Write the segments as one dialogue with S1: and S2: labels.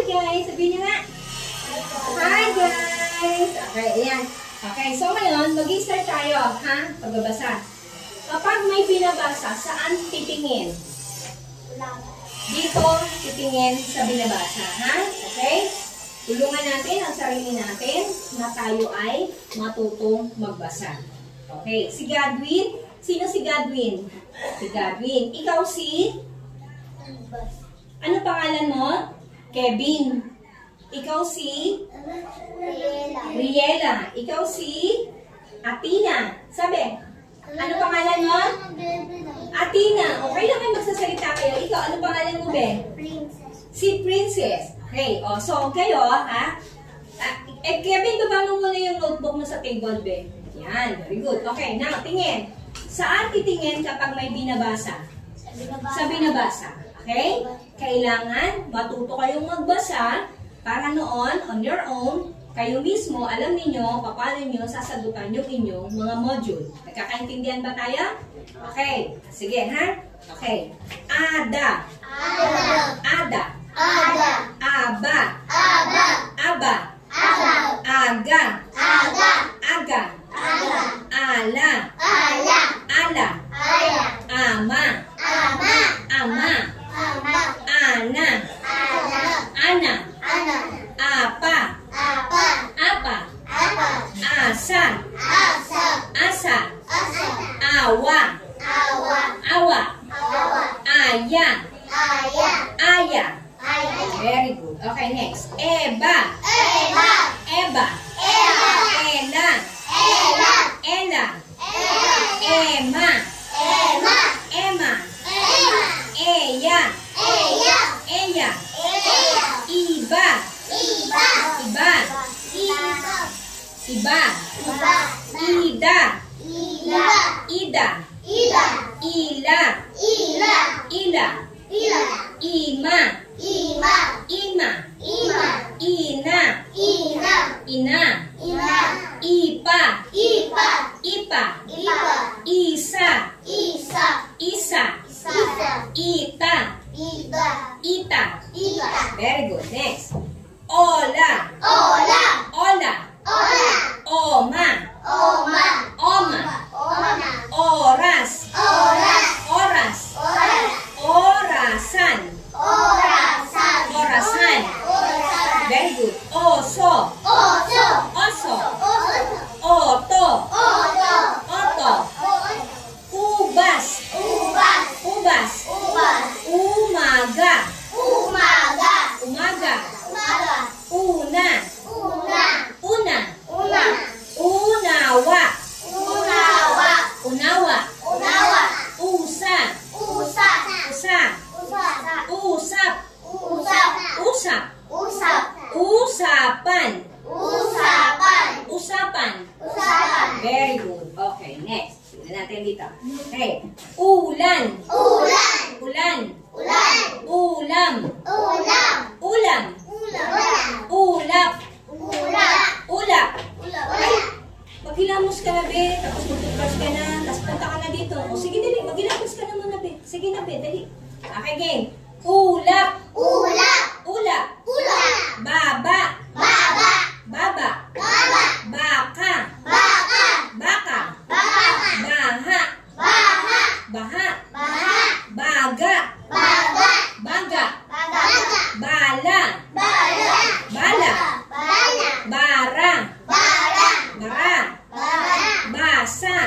S1: guys! Sabihin niyo nga. Hi guys! Okay, ayan. Okay, so ngayon, mag-i-start tayo, ha? Pagbabasa. Kapag may binabasa, saan titingin? Dito, titingin sa binabasa, ha? Okay? Tulungan natin ang sarili natin na tayo ay matutong magbasa. Okay, si Godwin. Sino si Godwin? Si Godwin. Ikaw si? Ano pangalan mo? Kevin. Ikaw si? Riela. Ikaw si? Athena. Sabi, ano pangalan mo? Athena. Okay lang may magsasalita kayo. Ikaw, ano pangalan mo, Ben?
S2: Princess.
S1: Si Princess. Okay, so kayo, ha? Kevin, baba mo muna yung notebook mo sa table, Ben. Yan, very good. Okay, now, tingin. Saan titingin kapag may binabasa? Sa binabasa. Okay? Kailangan matuto kayong magbasa para noon, on your own, kayo mismo, alam niyo paano niyo sasagutan yung inyong mga module. Nagkakaintindihan ba tayo? Okay. Sige, ha? Okay. Ada. Ada. Aba. Aba. Aga. Aga. Ala. Ala. Ama. Ama. Ana. Ana. Apa. Apa. Asa. Asa. Awa. Awa. Aya. Aya. Very good. Okay, next. Eba. Eba. Ela. Ela. Ema. Ema. Eya. Eya. Iba. Iba. Iba. Ida. Ida. Ila. Ila. Ima. Ima. Ina. Ina. Ipa. Ipa. Isa. Isa. Ita. Ita. Very good. Next. Ola. Ola. Oma. Oma. Oras. Oras. Orasan. Orasan. Very good. Oso. Oso. Oto. Oto. Ubas. Ubas. Umaga. Umaga. Una. Unawa. Unawa. Usa. Usap. Usapan. Very good. Okay, next. Tignan natin dito. Okay. Ulan. Ulam. Ulap. Ulap. Ay, maghilamos ka na, Be. Tapos mag-brush ka na. Tapos punta ka na dito. O sige, dali. Maghilamos ka na muna, Be. Sige na, Be. Dali. Okay, game. Ulap. Baba. Baka. Baha. Baga. Bala. Bara. Basa.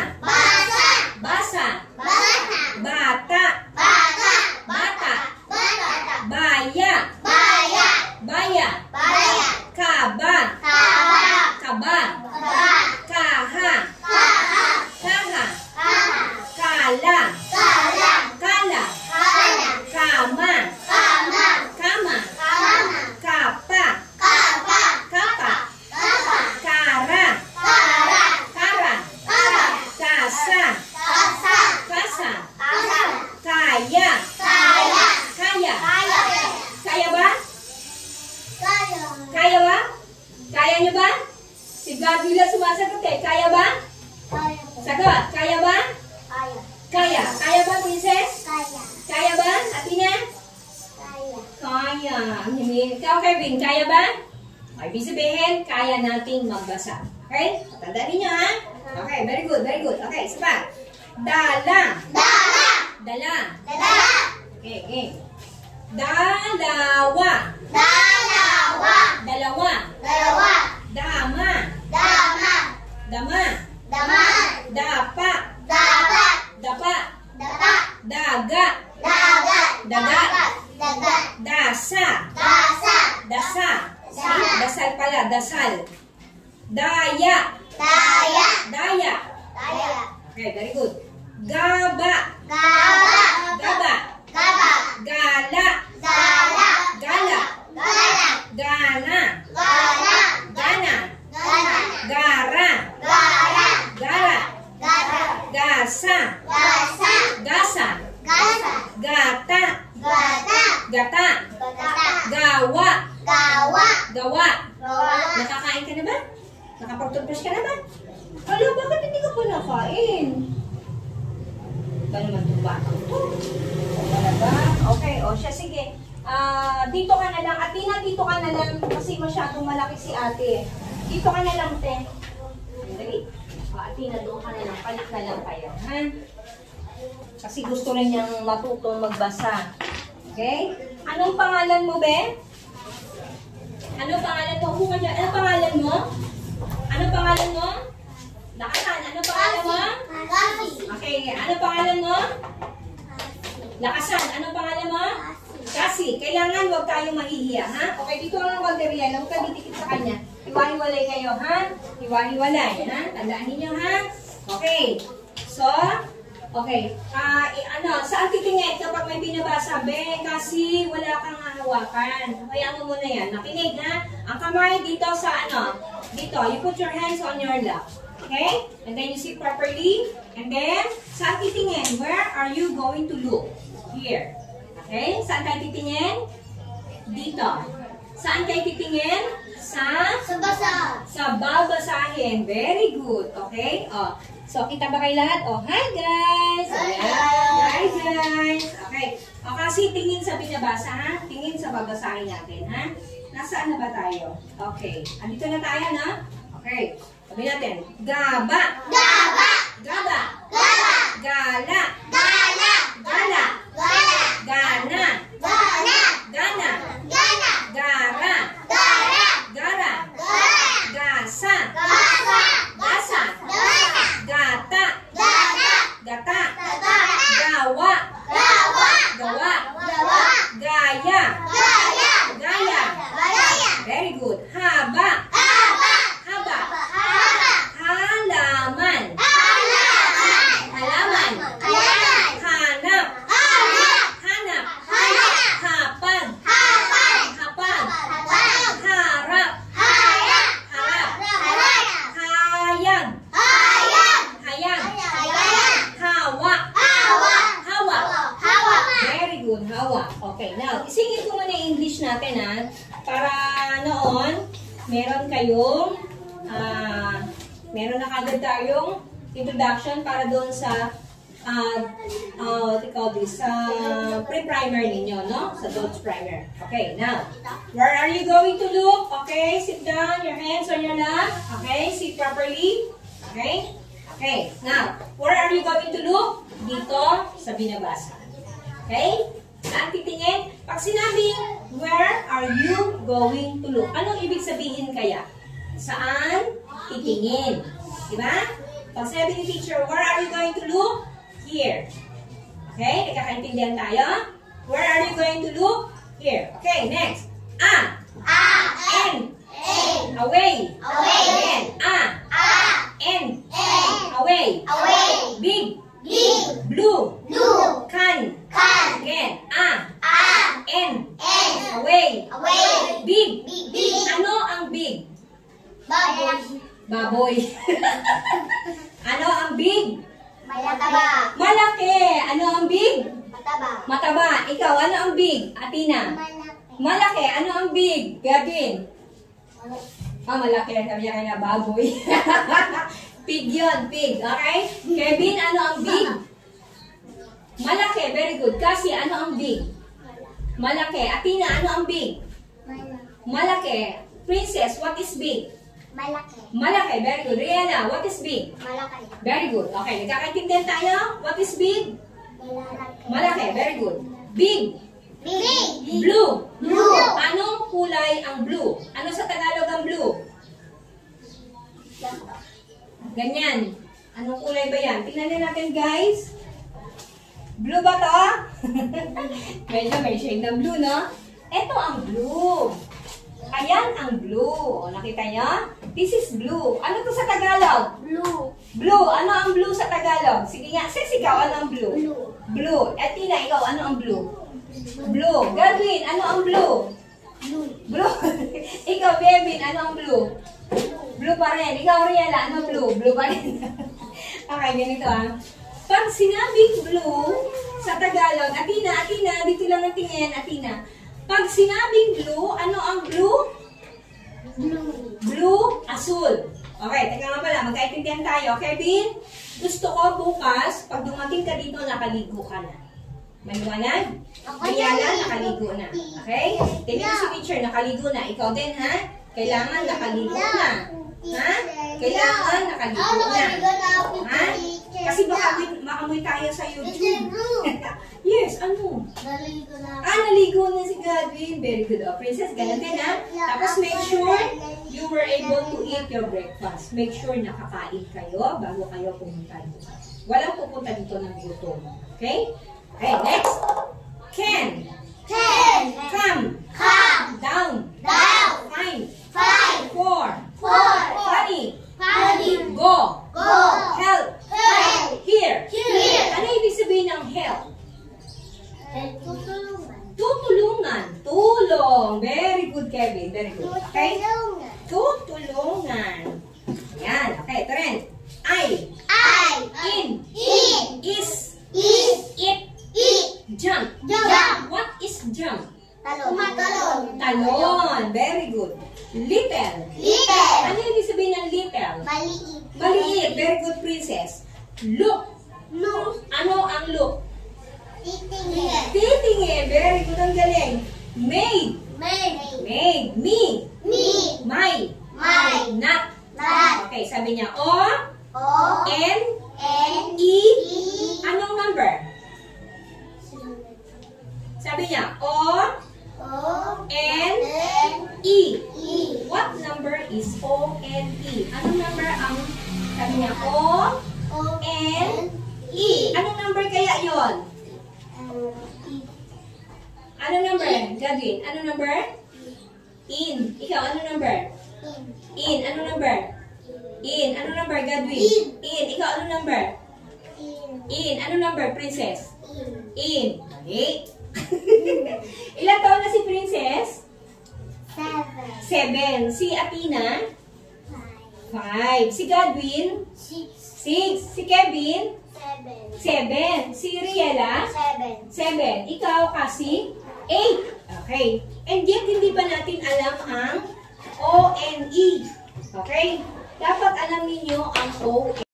S1: Bata. Baya. Kaba. Kaha. Kala. Kama. Kapa. Kara. Kasa. Kaya. Kaya ba? Kaya nyo ba? Si Gabi lang sumasagot eh. Kaya ba? Sagot. Kaya ba? Kaya. Kaya ba, Princess? Kaya ba, Athena? Kaya. kaya. Ikaw, Kevin, kaya ba? Ibig sabihin, kaya nating magbasa. Okay? Tandaan ninyo, ha? Okay, very good, very good. Okay, isa pa. Dala.
S2: Dala.
S1: Dala.
S2: Dala.
S1: Okay, okay. Dalawa.
S2: Dalawa.
S1: Dalawa.
S2: Dalawa.
S1: Dama.
S2: Dama.
S1: Dama.
S2: Dama.
S1: Dapa.
S2: Dapa.
S1: Dapa.
S2: Dapa.
S1: Daga.
S2: Daga.
S1: Daga.
S2: Daga.
S1: Dasa.
S2: Dasa.
S1: Dasa.
S2: Dasa.
S1: Dasal pala, dasal. Daya.
S2: Daya.
S1: Daya.
S2: Daya.
S1: Okay, very good. Gaba.
S2: Gaba.
S1: Gaba.
S2: Gaba.
S1: Gala.
S2: Gala.
S1: Gala.
S2: Gala.
S1: Gana.
S2: Gala.
S1: Gana.
S2: Gala.
S1: Gara.
S2: Gara.
S1: Gara.
S2: Gara.
S1: Gasa.
S2: Gasa.
S1: Gasa.
S2: Gasa.
S1: Gata.
S2: Gata.
S1: Gata.
S2: Gata.
S1: Gawa.
S2: Gawa.
S1: Gawa.
S2: Gawa.
S1: Nakakain ka na ba? Nakapag-toothbrush ka na ba? Hala, bakit hindi ka pa nakain? Ba naman itong bata ito? Wala ba? Okay, o siya, sige. Dito ka na lang. Atina, dito ka na lang. Kasi masyadong malaki si ate. Dito ka na lang, te. Dali. Atina, doon ka na lang. Palit na lang kayo. Ha? Kasi gusto rin niyang matutong magbasa. Okay? Anong pangalan mo, be? Anong pangalan mo? Anong pangalan mo? Anong pangalan mo? Lakasan, anong pangalan mo?
S2: Kasi.
S1: Okay, anong pangalan mo? Lakasan, anong pangalan mo? Kasi, kailangan huwag tayong mahihiya, ha? Okay, dito lang ang Valterian, huwag ka didikit sa kanya. Hiwa-hiwalay kayo, ha? Hiwa-hiwalay, ha? Tandaan ninyo, ha? Okay, so, okay, saan titingin kapag may binabasa? Be, kasi wala kang hahawakan. Kaya mo muna yan. Nakinig, ha? Ang kamay dito sa dito. You put your hands on your lap. Okay? And then you sit properly. And then, saan titingin? Where are you going to look? Here. Okay? Saan tayo titingin? Dito. Saan tayo titingin? Sa
S2: Sabasa.
S1: babasahin. Very good. Okay? Oh. So, kita ba kayo lahat? Oh, hi guys!
S2: Hi,
S1: Hi guys! Okay. O, kasi tingin sa binabasa, ha? Tingin sa babasahin natin, ha? Nasaan na ba tayo? Okay. Andito na tayo, na? Okay. Sabi natin. Gaba.
S2: Gaba.
S1: Gaba.
S2: Gaba.
S1: Gala.
S2: Gala.
S1: Gala.
S2: Gala.
S1: Gana.
S2: Gana.
S1: Gana.
S2: Gana.
S1: Gara.
S2: Gara.
S1: Gara.
S2: Gara.
S1: Gasa.
S2: Gasa.
S1: Gasa.
S2: Gasa.
S1: Gata.
S2: Gata.
S1: Gata.
S2: Gata.
S1: Gawa.
S2: Gawa.
S1: Gawa.
S2: Gawa.
S1: Gaya.
S2: Gaya.
S1: Gaya.
S2: Gaya.
S1: Very good. Haba.
S2: Haba.
S1: Haba.
S2: Haba.
S1: Halaman.
S2: Halaman.
S1: Halaman.
S2: Halaman.
S1: Hanap.
S2: Hanap.
S1: Hanap.
S2: Hanap.
S1: Hapag.
S2: Hapag.
S1: Hapag.
S2: Hapag.
S1: Harap.
S2: Harap.
S1: Harap.
S2: Harap.
S1: Hayag.
S2: Hayag.
S1: Hayag.
S2: Hayag.
S1: Hawa.
S2: Hawa.
S1: Hawa.
S2: Hawa.
S1: Very good. Hawa. Okay. Now, isingin ko muna yung English natin, ha? Para noon, meron kayong, meron na kagad tayong introduction para doon sa, what you call this, pre-primer ninyo, no? Sa Dodge Primer. Okay, now, where are you going to look? Okay, sit down, your hands on your lap. Okay, sit properly. Okay? Okay, now, where are you going to look? Dito sa binabasa. Okay? Saan titingin? Pag sinabing, where are you going to look? Anong ibig sabihin kaya? Saan titingin? Diba? Pag sinabi ni teacher, where are you going to look? Here. Okay? Nagkakaintindihan tayo? Where are you going to look? Here. Okay, next. A. N. Away.
S2: Away.
S1: Again. A. N. Away.
S2: Away.
S1: Big.
S2: Big.
S1: Blue.
S2: Blue.
S1: Can.
S2: Can.
S1: Again. A. N.
S2: N.
S1: Away.
S2: Away.
S1: Big.
S2: Big.
S1: Ano ang big?
S2: Baboy.
S1: Baboy. Ano ang big?
S2: Mataba.
S1: Malaki. Ano ang big?
S2: Mataba.
S1: Mataba. Ikaw, ano ang big? Atina. Malaki. Ano ang big? Gavin. Malaki. Sabi niya kaya baboy. Pig yun. Pig. Okay? Kevin, ano ang big? Malaki. Very good. Kasi, ano ang big? Malaki. Athena, ano ang big? Malaki. Princess, what is big?
S2: Malaki.
S1: Malaki. Very good. Rihanna, what is big?
S2: Malaki.
S1: Very good. Okay, nagkakaintindihan tayo? What is big?
S2: Malaki.
S1: Malaki. Very good. Big.
S2: Big.
S1: Blue.
S2: Blue.
S1: Anong kulay ang blue? Ano sa Tagalog ang blue? Ganyan. Anong kulay ba yan? Tingnan natin, guys. Blue ba to? Medyo may shade ng blue, no? Ito ang blue. Ayan ang blue. O, nakita nyo? This is blue. Ano to sa Tagalog?
S2: Blue.
S1: Blue. Ano ang blue sa Tagalog? Sige nga. Sis, ikaw, ano ang blue?
S2: Blue.
S1: Blue. At Tina, ikaw, ano ang blue? Blue. Galvin, ano ang blue?
S2: Blue.
S1: Blue. Ikaw, Bevin, ano ang blue? Blue pa rin. Ikaw, Riela, ano blue? Blue pa rin. Okay, ganito ah. Pag sinabing blue sa Tagalog, Athena, dito lang ang tingin, Athena. Pag sinabing blue, ano ang blue?
S2: Blue.
S1: Blue, asul. Okay, teka nga pala, magkaintindihan tayo. Kevin, gusto ko bukas, pag dumating ka dito, nakaligo ka na. Maliwanag? Riala, nakaligo na. Okay? Tingnan si teacher, nakaligo na. Ikaw din, ha? Kailangan nakaligo na. Ha? Kailangan nakaligo na. Ha? Kasi baka maamoy tayo sa YouTube. Yes, ano?
S2: Naligo na.
S1: Naligo na si Godwin. Very good. Oh, Princess, ganun din, ha? Tapos make sure you were able to eat your breakfast. Make sure nakakain kayo bago kayo pumunta dito. Walang pupunta dito ng gutom. Okay? Okay, next. Can. Come. Down. Fine. For. Funny. Go. Help. Here. Ano ibig sabihin ng help? Tutulungan. Tulong. Very good, Kevin. Very good. Okay? Tutulungan. Yan. Okay, ito rin. I. In. Is. It. Jump. What is jump?
S2: Talon.
S1: Talon. Very good. Little. Ano ibig sabihin ng little?
S2: Maliit.
S1: Maliit. Very good, Princess. Look. Ano ang look?
S2: Titingin.
S1: Titingin. Very good, ang galing. Made. Me. My. Not. Okay, sabi niya, N. E. Anong number? Sabi niya, N. E. What number is O-N-E? Anong number ang, sabi niya, O-N-E. Anong number kaya yon? Anong number? Gavin, anong number? In. Ikaw, anong number? In. Anong number? In. Anong number, Gadwin? In. Ikaw, anong number? In. Anong number, Princess? In. Okay. Ilang taon na si Princess? 7. Si Athena? 5. Si Gadwin? 6. Si Kevin? 7. Si Riela? 7. Ikaw, kasi? 8. Okay. And yet, hindi pa natin alam ang O-N-E. Okay? Dapat alam ninyo ang O-N-E.